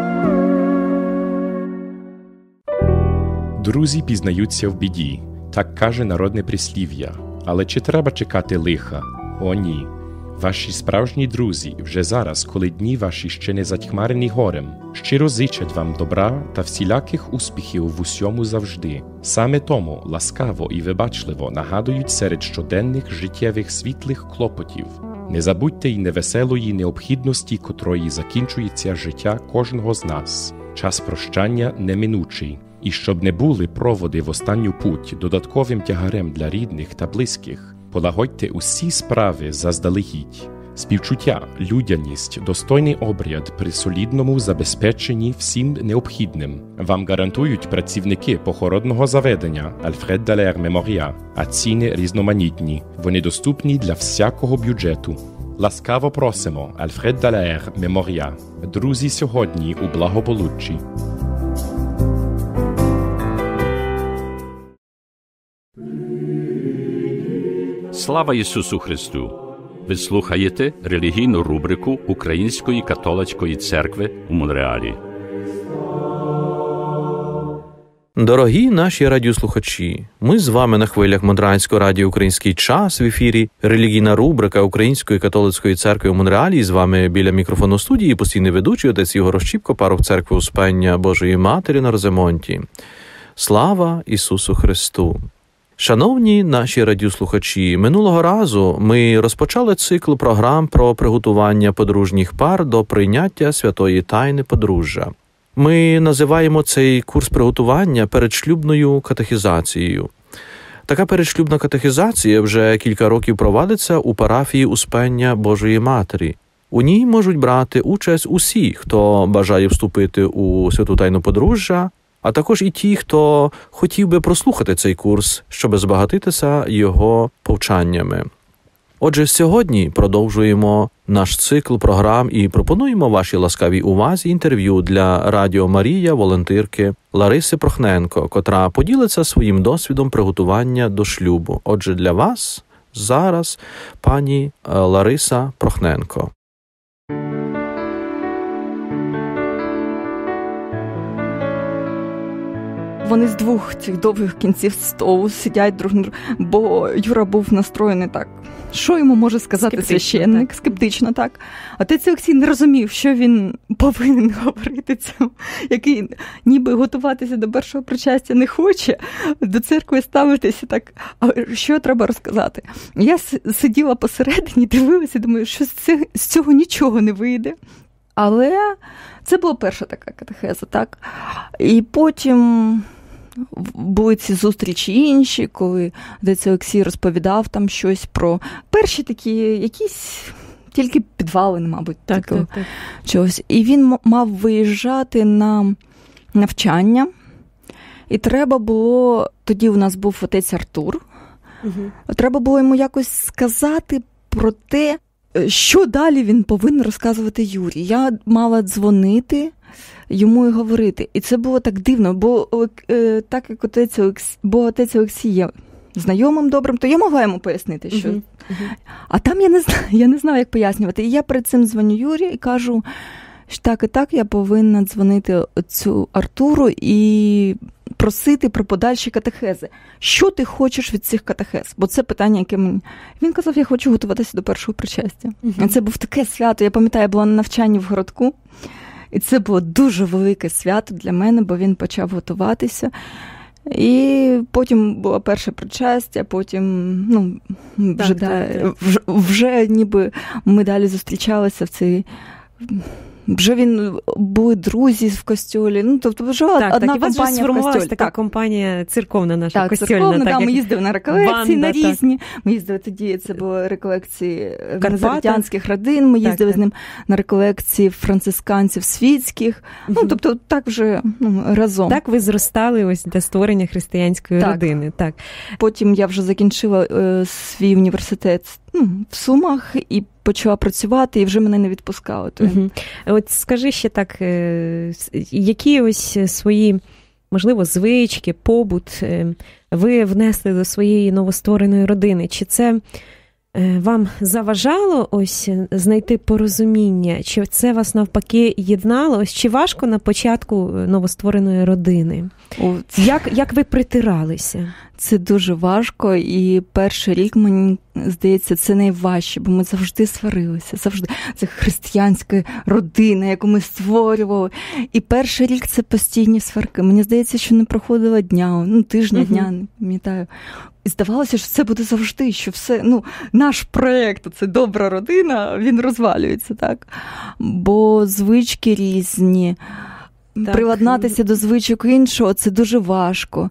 Друзі пізнаються в біді, так каже народне прислів'я. Але чи треба чекати лиха? О ні. Ваші справжні друзі вже зараз, коли дні ваші ще не затьмарені горем, щиро зичать вам добра та всіляких успіхів в усьому завжди. Саме тому ласкаво і вибачливо нагадують серед щоденних життєвих світлих клопотів. Не забудьте й невеселої необхідності, котрої закінчується життя кожного з нас. Час прощання неминучий. І щоб не були проводи в останню путь додатковим тягарем для рідних та близьких, полагодьте усі справи заздалегідь. Співчуття, людяність, достойний обряд при солідному забезпеченні всім необхідним вам гарантують працівники похоронного заведення Alfred Dallaire Memoria, а ціни різноманітні, вони доступні для всякого бюджету. Ласкаво просимо Alfred Dallaire Memoria. Друзі сьогодні у благополуччі. Слава Ісусу Христу! Ви слухаєте релігійну рубрику Української католицької церкви у Монреалі. Дорогі наші радіослухачі, ми з вами на хвилях Монреальського радіо «Український час» в ефірі релігійна рубрика Української католицької церкви у Монреалі. І з вами біля мікрофону студії постійний ведучий отець Ігор Ощіпко, парох церкви Успення Божої Матері на Роземонті. Слава Ісусу Христу! Шановні наші радіослухачі, минулого разу ми розпочали цикл програм про приготування подружніх пар до прийняття святої тайни подружжя. Ми називаємо цей курс приготування передшлюбною катехізацією. Така передшлюбна катехізація вже кілька років провадиться у парафії Успення Божої Матері. У ній можуть брати участь усі, хто бажає вступити у святу тайну подружжя, а також і ті, хто хотів би прослухати цей курс, щоб збагатитися його повчаннями. Отже, сьогодні продовжуємо наш цикл програм і пропонуємо вашій ласкавій увазі інтерв'ю для Радіо Марія волонтерки Лариси Прохненко, котра поділиться своїм досвідом приготування до шлюбу. Отже, для вас зараз пані Лариса Прохненко. Вони з двох цих довгих кінців столу сидять друг на друга, бо Юра був настроєний так. Що йому може сказати священник? Скептично, так. Отець Олексій не розумів, що він повинен говорити цьому, який ніби готуватися до першого причастя не хоче, до церкви ставитися так, а що треба розказати? Я сиділа посередині, дивилася, думаю, що з цього нічого не вийде. Але це була перша така катехеза, так. І потім були ці зустрічі інші, коли отець Олексій розповідав там щось про перші такі якісь тільки підвалини, мабуть, так. Чогось. І він мав виїжджати на навчання. І треба було, тоді у нас був отець Артур, Треба було йому якось сказати про те, що далі він повинен розказувати Юрі. Я мала дзвонити йому і говорити. І це було так дивно, бо так як отець Олексій є знайомим добрим, то я могла йому пояснити, що... А там я не знаю, як пояснювати. І я перед цим дзвоню Юрі і кажу, що так і так я повинна дзвонити отцю Артуру і просити про подальші катехези. Що ти хочеш від цих катехез? Бо це питання, яке мені... Він казав, я хочу готуватися до першого причастя. І це був таке свято. Я пам'ятаю, я була на навчанні в городку, і це було дуже велике свято для мене, бо він почав готуватися. І потім було перше причастя, потім, вже ніби ми далі зустрічалися в цей... Вже були друзі в костьолі. Тобто вже одна компанія в костьолі. Сформувалася така компанія церковна наша, костьольна. Церковна, ми їздили на реколекції на різні. Ми їздили тоді, це були реколекції назаретянських родин, ми їздили з ним на реколекції францисканців світських. Тобто так вже разом. Так ви зростали ось для створення християнської родини. Так. Потім я вже закінчила свій університет в Сумах і почала працювати, і вже мене не відпускали. От скажи ще так, які ось свої, можливо, звички, побут ви внесли до своєї новоствореної родини? Чи це вам заважало ось знайти порозуміння? Чи це вас навпаки єднало? Ось чи важко на початку новоствореної родини? Як ви притиралися? Це дуже важко, і перший рік, мені здається, це найважче, бо ми завжди сварилися, завжди. Це християнська родина, яку ми створювали. І перший рік це постійні сварки. Мені здається, що не проходило дня, тижня, не пам'ятаю. І здавалося, що це буде завжди, що все, наш проєкт, це добра родина, він розвалюється, так? Бо звички різні. Так. Приладнатися до звичок іншого – це дуже важко.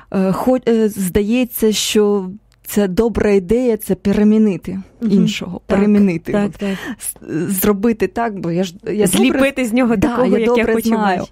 Здається, що це добра ідея – це перемінити іншого, перемінити. Зробити так, бо я зліпити з нього такого, як я хочу знаю.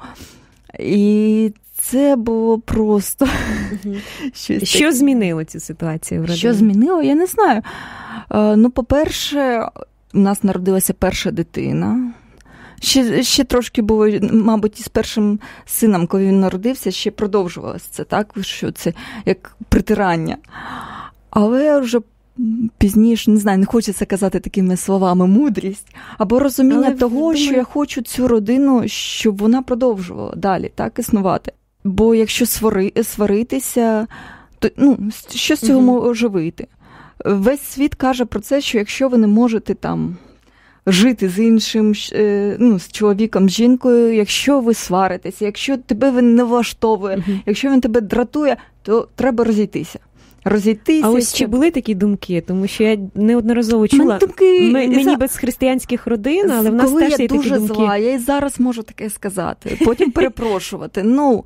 І це було просто щось. Що змінило цю ситуацію в родині? Що змінило? Я не знаю. По-перше, у нас народилася перша дитина. Ще трошки було, мабуть, із першим сином, коли він народився, ще продовжувалося це, так? Що це як притирання. Але вже пізніше, не знаю, не хочеться казати такими словами мудрість, або розуміння того, що я хочу цю родину, щоб вона продовжувала далі, так, існувати. Бо якщо сваритися, то, що з цього може вийти? Весь світ каже про це, що якщо ви не можете там жити з іншим, з чоловіком, з жінкою, якщо ви сваритеся, якщо тебе він не влаштовує, якщо він тебе дратує, то треба розійтися. А ось чи були такі думки? Тому що я неодноразово чула, ми ніби з християнських родин, але в нас теж є такі думки. Коли я дуже зла, я і зараз можу таке сказати, потім перепрошувати.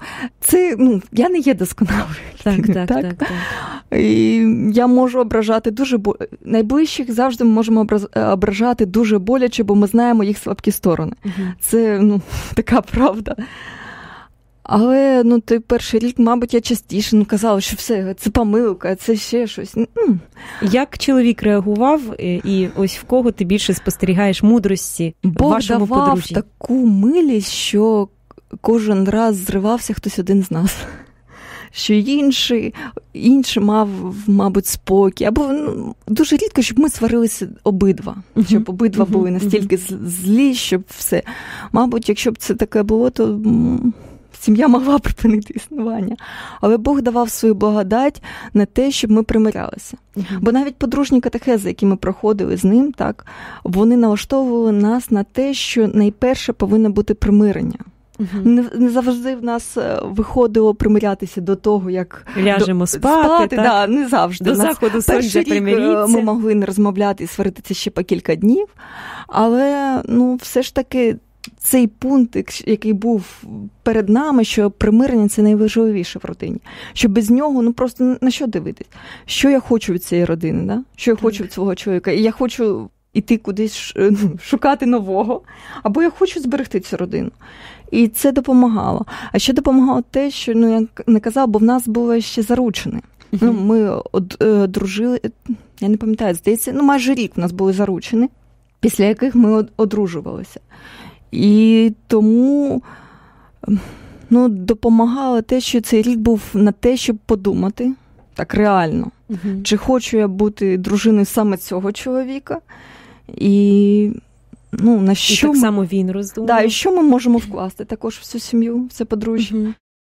Я не є досконалою. Так. І я можу ображати дуже найближчих завжди ми можемо ображати дуже боляче, бо ми знаємо їх слабкі сторони. Це, така правда. Але, той перший рік, мабуть, я частіше казала, що все, це помилка, це ще щось. Як чоловік реагував, і ось в кого ти більше спостерігаєш мудрості в вашому подружжі? Бог давав таку милість, що кожен раз зривався хтось один з нас. Що інший мав, мабуть, спокій. Або дуже рідко, щоб ми сварилися обидва. Щоб обидва були настільки злі, щоб все. Мабуть, якщо б це таке було, то сім'я могла припинити існування. Але Бог давав свою благодать на те, щоб ми примирялися. Бо навіть подружні катехези, які ми проходили з ним, так, вони налаштовували нас на те, що найперше повинно бути примирення. Не завжди в нас виходило примирятися до того, як ляжемо спати, так? Не завжди. До заходу сонця примиріться. Ми могли не розмовляти і сваритися ще по кілька днів, але все ж таки цей пункт, який був перед нами, що примирення – це найважливіше в родині. Що без нього, просто на що дивитись? Що я хочу від цієї родини, да? Що я хочу від свого чоловіка? І я хочу іти кудись шукати нового, або я хочу зберегти цю родину. І це допомагало. А ще допомагало те, що, я не казала, бо в нас було ще заручене. Ну, ми одружили, я не пам'ятаю, здається, майже рік в нас були заручені, після яких ми одружувалися. І тому допомагало те, що цей рік був на те, щоб подумати, так реально, чи хочу я бути дружиною саме цього чоловіка, і на що... І так само він роздумав. І що ми можемо вкласти також в цю сім'ю, в це подружжя.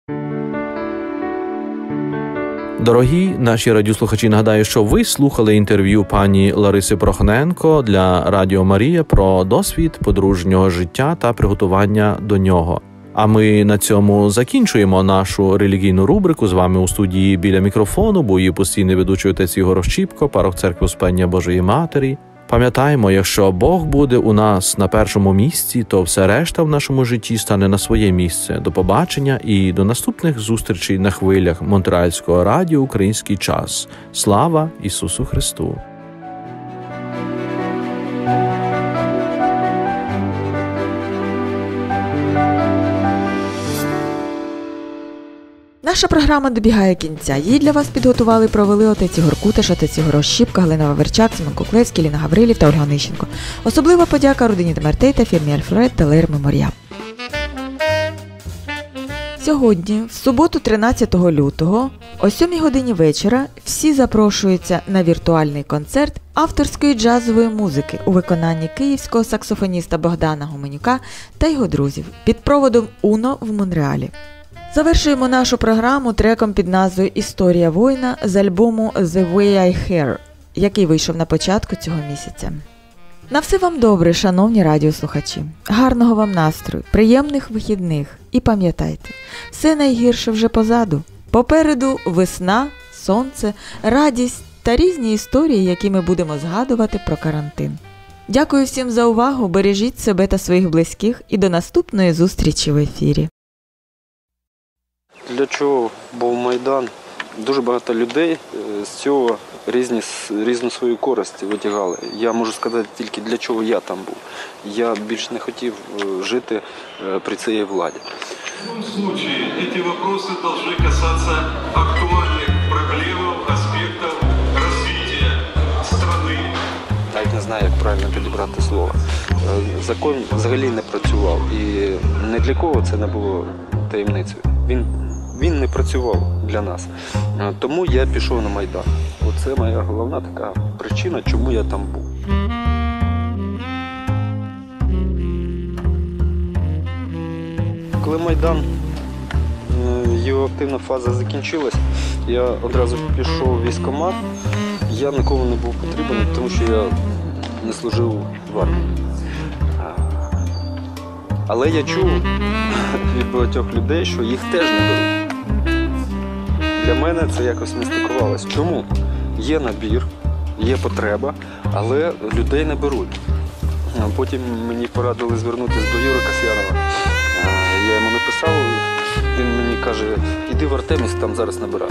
Дорогі наші радіослухачі, нагадаю, що ви слухали інтерв'ю пані Лариси Прохненко для Радіо Марія про досвід подружнього життя та приготування до нього. А ми на цьому закінчуємо нашу релігійну рубрику. З вами у студії біля мікрофону був її постійний ведучий отець Ігор Ощіпко, парох церкви Успення Божої Матері. Пам'ятаємо, якщо Бог буде у нас на першому місці, то все решта в нашому житті стане на своє місце. До побачення і до наступних зустрічей на хвилях Монреальського радіо «Український час». Слава Ісусу Христу! Наша програма добігає кінця. Її для вас підготували і провели отець Ігор Куташ, отець Ігор Ощіпка, Галина Ваверчак, Симон Куклевський, Ліна Гаврилів та Ольга Онищенко. Особлива подяка родині Демертей та фірмі Альфред та Лейр Меморіал. Сьогодні, в суботу 13 лютого, о 7 годині вечора, всі запрошуються на віртуальний концерт авторської джазової музики у виконанні київського саксофоніста Богдана Гуменюка та його друзів під проводом Уно в Монреалі. Завершуємо нашу програму треком під назвою «Історія воїна» з альбому «The Way I Hear», який вийшов на початку цього місяця. На все вам добре, шановні радіослухачі. Гарного вам настрою, приємних вихідних. І пам'ятайте, все найгірше вже позаду. Попереду весна, сонце, радість та різні історії, які ми будемо згадувати про карантин. Дякую всім за увагу, бережіть себе та своїх близьких і до наступної зустрічі в ефірі. Для чого був Майдан? Дуже багато людей з цього різну свою користь витягали. Я можу сказати тільки, для чого я там був. Я більш не хотів жити при цій владі. В любом случае, эти вопросы должны касаться актуальных проблем, аспектов развития страны. Навіть не знаю, як правильно підібрати слово. Закон взагалі не працював. І не для кого це не було таємницею. Він не працював для нас. Тому я пішов на Майдан. Оце моя головна така причина, чому я там був. Коли Майдан, його активна фаза закінчилась, я одразу пішов в військкомат. Я нікому не був потрібен, тому що я не служив в армії. Але я чув від багатьох людей, що їх теж не беруть. Для мене це якось не стикувалось. Чому? Є набір, є потреба, але людей не беруть. Потім мені порадили звернутися до Юри Касьянова. Я йому написав, він мені каже, іди в Артемівськ, там зараз набирають.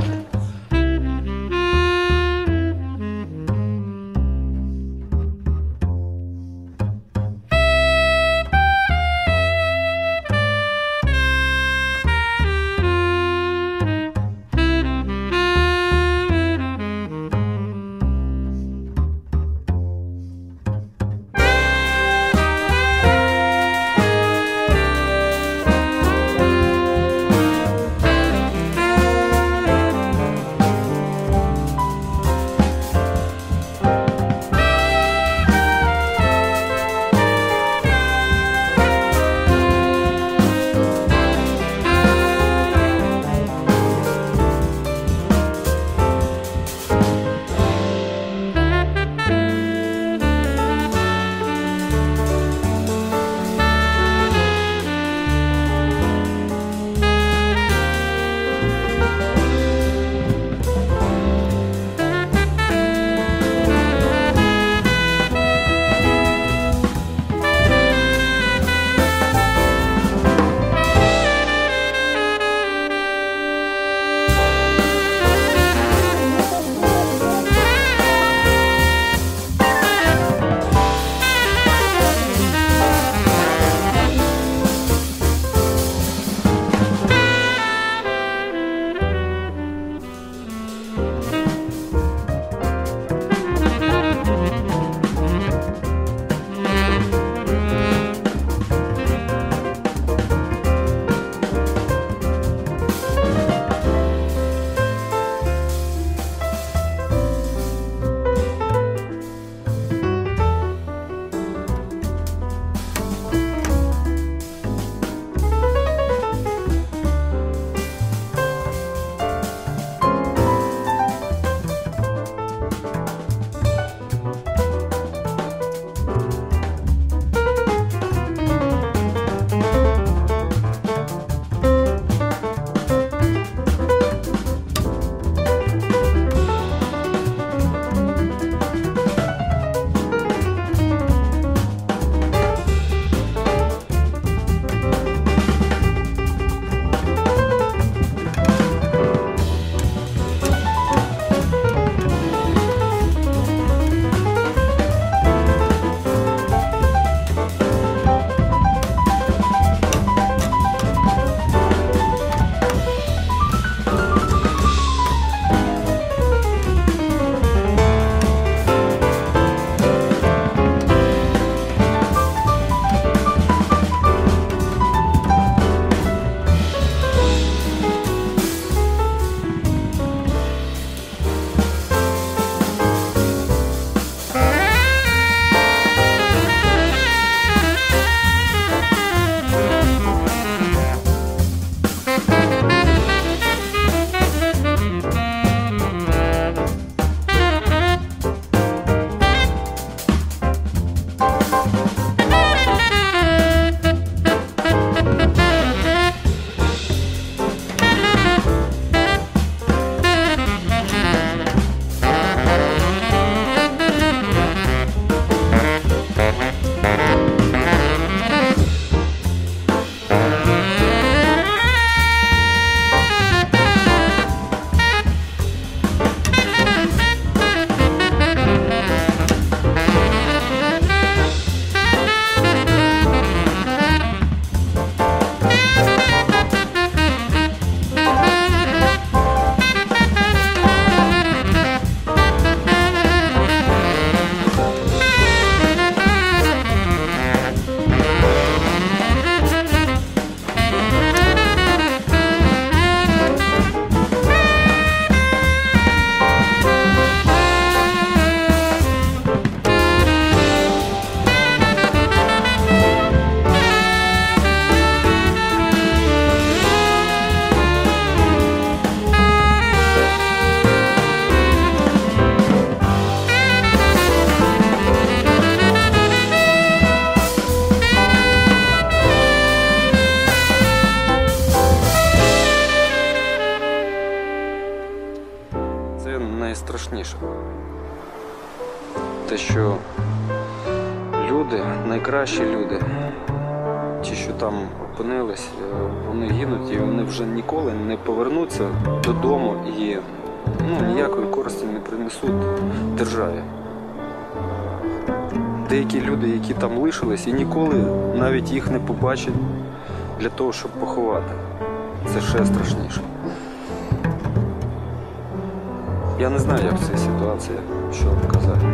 найстрашніше. Те, що люди, найкращі люди, ті, що там опинились, вони гинуть і вони вже ніколи не повернуться додому і ніякої користі не принесуть державі. Деякі люди, які там лишились, і ніколи навіть їх не побачать для того, щоб поховати. Це ще страшніше. Я не знаю, як в цій ситуації, що вам казати.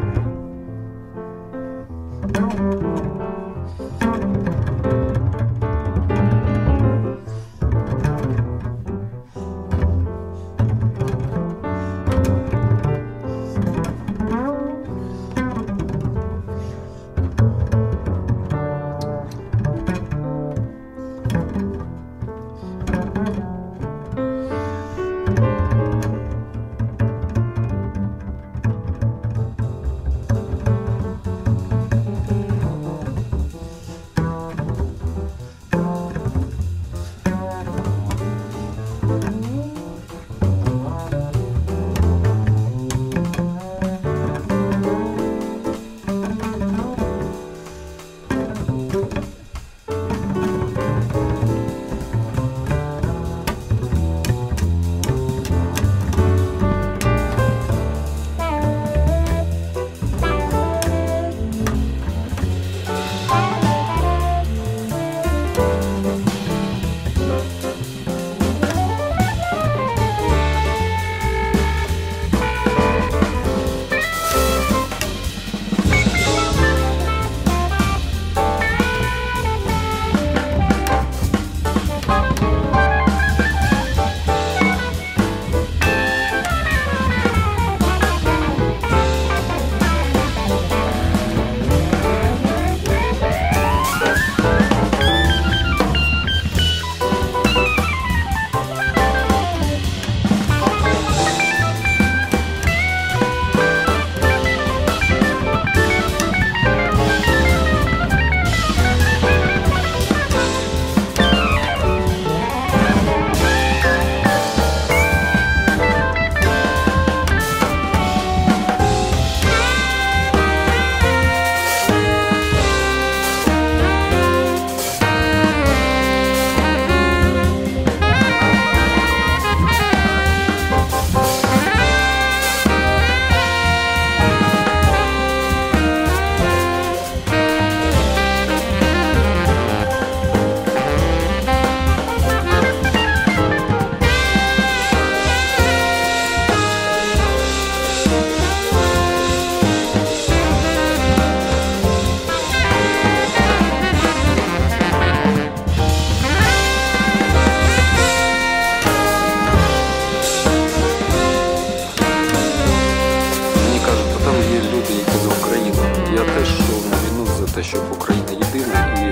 щоб Україна єдина, і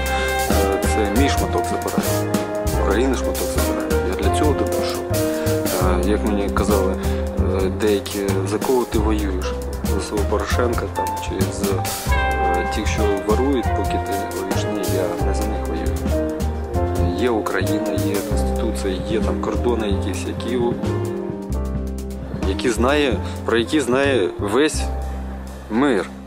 це мій шматок забирає. України шматок забирає. Я для цього допишу. Як мені казали деякі, за кого ти воюєш? За свого Порошенка там, чи з тих, що ворують, поки ти воюєш? Ні, я не за них воюю. Є Україна, є Конституція, є там кордони якісь, про які знає весь мир.